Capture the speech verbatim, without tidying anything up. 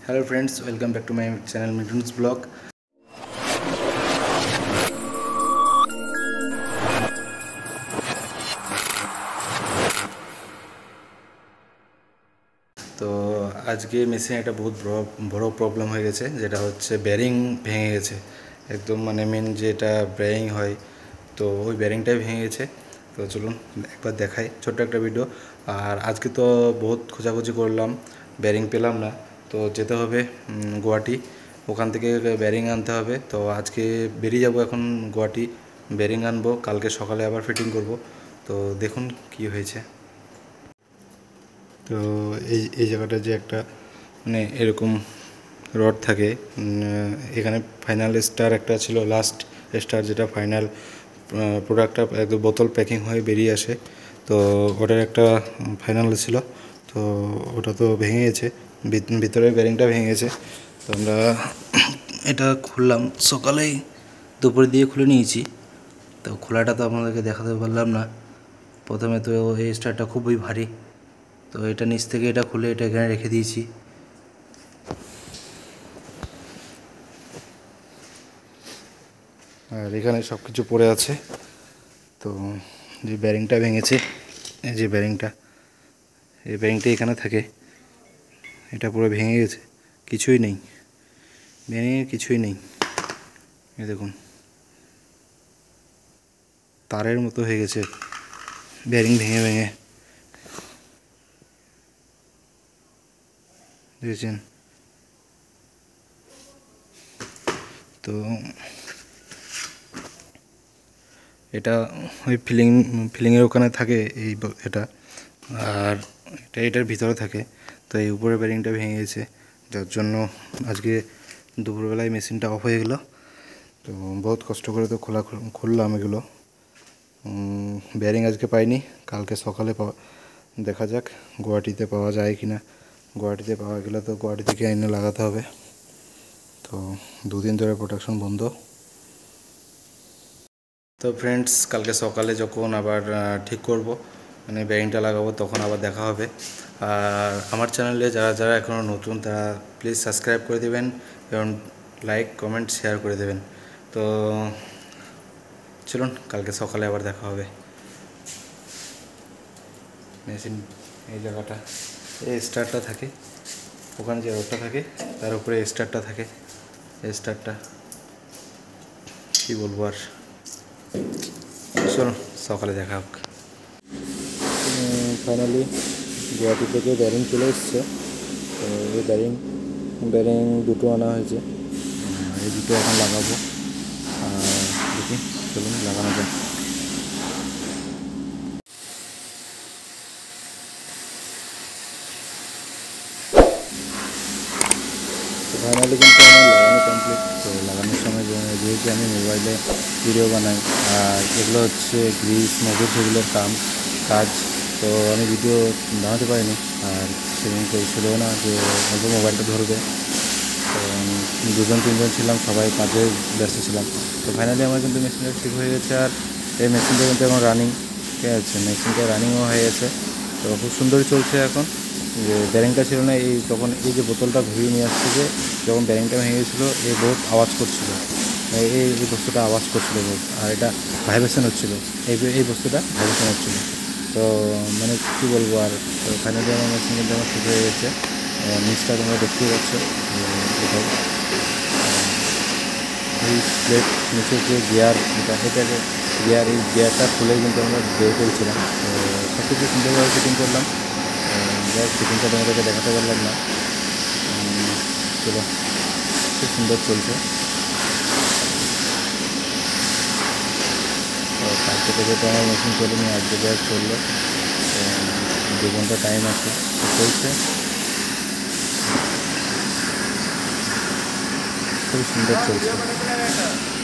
Hello friends, welcome back to my channel Mithun's Vlog. তো আজকে মেশিনে একটা বহুত বড় প্রবলেম হয়ে গেছে, যেটা হচ্ছে বেরিং ভেঙে গেছে একদম, মানে মেন যেটা বেরিং হয় তো ওই বেরিংটাই ভেঙে গেছে। তো চলুন একবার দেখাই, ছোট্ট একটা ভিডিও। আর আজকে তো বহুত খোঁজাখুঁজি করলাম, বেরিং পেলাম না, তো যেতে হবে গুয়াহাটি, ওখান থেকে বেরিং আনতে হবে। তো আজকে বেরিয়ে যাব এখন গুয়াহাটি, বেরিং আনবো, কালকে সকালে আবার ফিটিং করব। তো দেখুন কি হয়েছে। তো এই এই জায়গাটা যে একটা মানে এরকম রড থাকে, এখানে ফাইনাল স্টার একটা ছিল, লাস্ট স্টার যেটা ফাইনাল প্রোডাক্টটা একদম বোতল প্যাকিং হয়ে বেরিয়ে আসে, তো ওটার একটা ফাইনাল ছিল। তো ওটা তো ভেঙে গেছে, ভিতরে বেরিংটা ভেঙে গেছে। তো আমরা এটা খুললাম সকালেই, দুপুর দিয়ে খুলে নিয়েছি। তো খোলাটা তো আপনাদেরকে দেখাতে পারলাম না। প্রথমে তো এই স্টারটা খুবই ভারী, তো এটা নিচ থেকে এটা খুলে এটা এখানে রেখে দিয়েছি। আর এখানে সব কিছু পড়ে আছে। তো যে ব্যারিংটা ভেঙেছে, এই যে ব্যারিংটা, এই ব্যারিংটা এখানে থাকে, এটা পুরো ভেঙে গেছে, কিছুই নেই, ভেঙে কিছুই নেই। এই দেখুন তারের মতো হয়ে গেছে ব্যারিং ভেঙে ভেঙে, দেখেছেন? তো এটা ওই ফিলিং ফিলিংয়ের ওখানে থাকে এই এটা, আর এটা এটার ভিতরে থাকে। তো এই উপরে ব্যারিংটা ভেঙে গেছে, যার জন্য আজকে দুপুরবেলায় মেশিনটা অফ হয়ে গেল। তো বহুত কষ্ট করে তো খোলা খুললাম এগুলো। ব্যারিং আজকে পাইনি, কালকে সকালে পাওয়া দেখা যাক গুয়াহাটিতে পাওয়া যায় কি না। গুয়াহাটিতে পাওয়া গেলে তো গুয়াহাটি থেকে এনে লাগাতে হবে। তো দুদিন ধরে প্রোডাকশন বন্ধ। তো ফ্রেন্ডস, কালকে সকালে যখন আবার ঠিক করব, মানে ব্যারিংটা লাগাবো, তখন আবার দেখা হবে। আর আমার চ্যানেলে যারা যারা এখনও নতুন, তারা প্লিজ সাবস্ক্রাইব করে দেবেন এবং লাইক কমেন্ট শেয়ার করে দেবেন। তো চলুন কালকে সকালে আবার দেখা হবে। মেশিন এই জায়গাটা, এই স্টারটা থাকে, ওখানে যে রডটা থাকে তার উপরে স্টারটা থাকে, এই স্টারটা কী বলবো আর। চলুন সকালে দেখা হোক। ফাইনালি গুয়াহাটি থেকে ব্যারিং চলে এসছে। তো এই ব্যারিং ব্যারিং দুটো আনা হয়েছে, এই দুটো এখন লাগাবো। আর দেখি, চলুন লাগানো যায়। তো ফাইনালি কিন্তু আমার লাগানো কমপ্লিট। তো লাগানোর সময় যেহেতু আমি মোবাইলে ভিডিও বানাই, আর এগুলো হচ্ছে গ্রিস মোবিল সেগুলোর কাম কাজ, তো আমি ভিডিও বানাতে পারিনি। আর সেদিন তো ছিল না যে অল্প মোবাইলটা ধরবে, তো দুজন তিনজন ছিলাম, সবাই কাজে ব্যস্ত ছিলাম। তো ফাইনালি আমার কিন্তু মেশিনটা ঠিক হয়ে গেছে। আর এই মেশিনটা কিন্তু এখন রানিং, ঠিক আছে, মেশিনটা রানিংও হয়ে গেছে। তো খুব সুন্দরই চলছে এখন। যে ব্যারিংটা ছিল না, এই তখন এই যে বোতলটা ঘুরিয়ে নিয়ে আসছে, যে যখন ব্যারিংটা ভেঙে গেছিলো, এই বহুত আওয়াজ করছিল, এই এই বস্তুটা আওয়াজ করছিলো বহুত, আর এটা ভাইব্রেশন হচ্ছিলো, এই এই বস্তুটা ভাইব্রেশন হচ্ছিলো। তো মানে কী বলবো আর। তো ফাইনালি আমার মেশিন কিন্তু আমার ঠিক হয়ে গেছে। নিচটা তোমরা দেখতেই পাচ্ছ, এটাই এই প্লেট, নিচের যে গিয়ার, এটা এটাকে গিয়ার, এই গিয়ারটা খুলে কিন্তু আমরা বের করেছিলাম। তো সব কিছু সুন্দরভাবে ফিটিং করলাম। যাই ফিটিংটা তোমাদেরকে দেখাতে পারলাম না। চলো, খুব সুন্দর চলছে। তো কালকে থেকে তো আমার মেশিন চলেনি, আজকে যা চললো, দু ঘন্টা টাইম আছে, তো চলছে, খুব সুন্দর চলছে।